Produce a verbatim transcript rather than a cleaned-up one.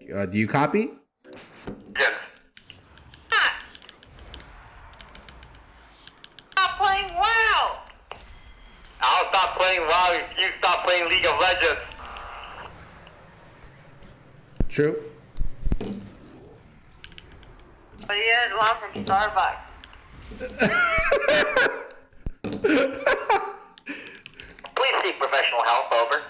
Uh, do you copy? Yes. Stop playing WoW! I'll stop playing WoW if you stop playing League of Legends. True. But he had one from Starbucks. Please seek professional help, over.